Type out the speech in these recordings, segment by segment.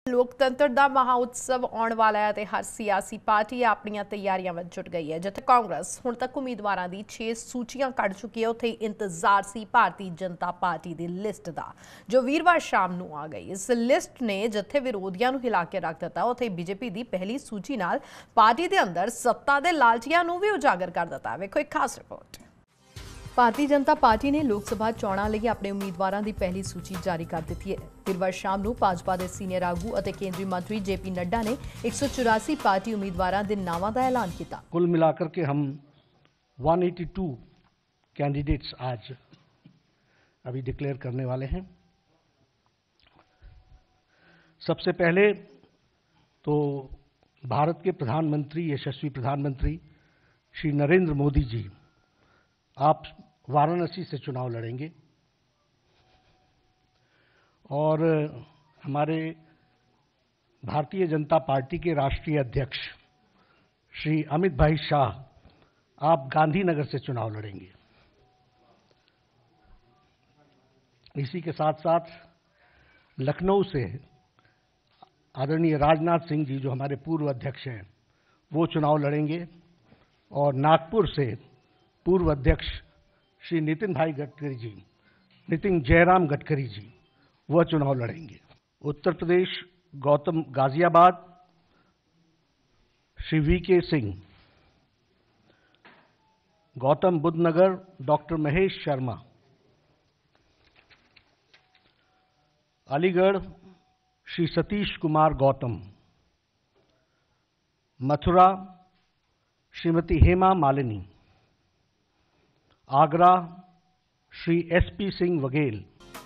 लोकतंत्र का महाउत्सव आने वाला है, हर सियासी पार्टी अपनी तैयारियां में जुट गई है। जिथे कांग्रेस हुण तक उम्मीदवारों की 6 सूचियां कढ़ चुकी है, उत्थे इंतजार सी भारतीय जनता पार्टी की लिस्ट का, जो वीरवार शाम नूं आ गई। इस लिस्ट ने जिथे विरोधियों नूं हिला के रख दिता, उत्थे बीजेपी की पहली सूची नाल पार्टी के अंदर सत्ता के लालचियां नूं भी उजागर कर दिता। वेखो एक खास रिपोर्ट। भारतीय जनता पार्टी ने लोक सभा चोणां लई अपने उम्मीदवारों की पहली सूची जारी कर दी है। वीरवार शाम नूं भाजपा के सीनियर आगू और केंद्रीय मंत्री जेपी नड्डा ने 184 पार्टी उम्मीदवारों के नावां का ऐलान किया। कुल मिलाकर के हम 182 कैंडिडेट्स आज अभी डिक्लेयर करने वाले हैं। सबसे पहले तो भारत के प्रधानमंत्री, यशस्वी प्रधानमंत्री श्री नरेंद्र मोदी जी, आप वाराणसी से चुनाव लड़ेंगे और हमारे भारतीय जनता पार्टी के राष्ट्रीय अध्यक्ष श्री अमित भाई शाह, आप गांधीनगर से चुनाव लड़ेंगे। इसी के साथ साथ लखनऊ से आदरणीय राजनाथ सिंह जी, जो हमारे पूर्व अध्यक्ष हैं, वो चुनाव लड़ेंगे और नागपुर से पूर्व अध्यक्ष श्री नितिन भाई गडकरी जी, नितिन जयराम गडकरी जी, वह चुनाव लड़ेंगे। Uttar Pradesh Ghaziabad Shri V K Singh, Gautam Buddh Nagar doctor Mahesh Sharma, Aligarh Shri Satish Kumar Gautam, Mathura Shrimati Hema Malini, Agra Shri S P Singh Baghel.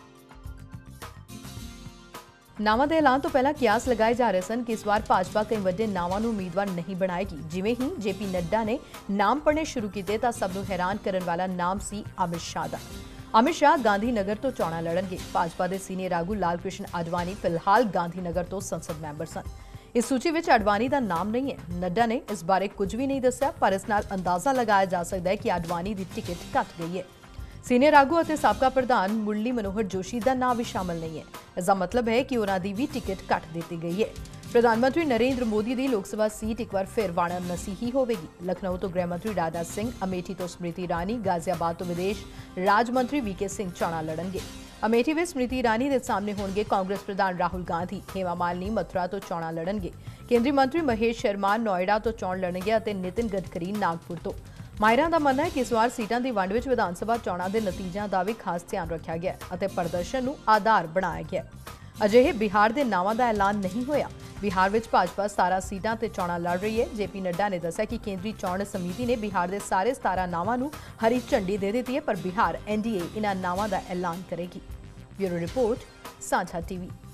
नावां दे ऐलान तो पहला कियास लगाए जा रहे सन कि इस बार भाजपा कई वड्डे नावां नूं उम्मीदवार नहीं बनाएगी। जिवें ही जेपी नड्डा ने नाम पढ़ने शुरू किए तां सब नूं हैरान करने वाला नाम सी अमित शाह दा। अमित शाह गांधीनगर तो चोणां लड़नगे। भाजपा के सीनियर आगू लाल कृष्ण आडवाणी फिलहाल गांधीनगर तो संसद मैंबर सन। इस सूची में आडवाणी का नाम नहीं है। नड्डा ने इस बारे कुछ भी नहीं दस्या, पर इस नाल अंदाजा लगाया जा सकता है कि आडवाणी की टिकट कट गई है। सीनियर आगू और साबका प्रधान मुरली मनोहर जोशी का नाम भी शामिल नहीं है। इसका मतलब है कि उन्होंने भी टिकट कट दी गई है। प्रधानमंत्री नरेंद्र मोदी की लोकसभा सीट एक बार फिर वाराणसी ही होगी। लखनऊ तो गृहमंत्री राजनाथ सिंह, अमेठी तो स्मृति ईरानी, गाजियाबाद तो विदेश राज मंत्री वीके सिंह चोणां लड़नगे। अमेठी में स्मृति ईरानी के सामने होंगे कांग्रेस प्रधान राहुल गांधी। हेमा मालिनी मथुरा तो चोणां लड़नगे। केंद्रीय मंत्री महेश शर्मा नोएडा तो चोण लड़नगे और नितिन गडकरी नागपुर तो। माहिरां दा मनना है कि इस बार सीटां दी वंड विच विधान सभा चोणां दे नतीजों का भी खास ध्यान रखा गया और प्रदर्शन नूं आधार बनाया गया। अजिहे बिहार के नावां का ऐलान नहीं होया। बिहार में भाजपा 17 सीटां ते चोणां लड़ रही है। जेपी नड्डा ने दस्सिया कि केंद्रीय चोण समिति ने बिहार के सारे 17 नावां नूं हरी झंडी दे दी है, पर बिहार एनडीए इन्हां नावां का ऐलान करेगी। Bureau report, Sajha TV.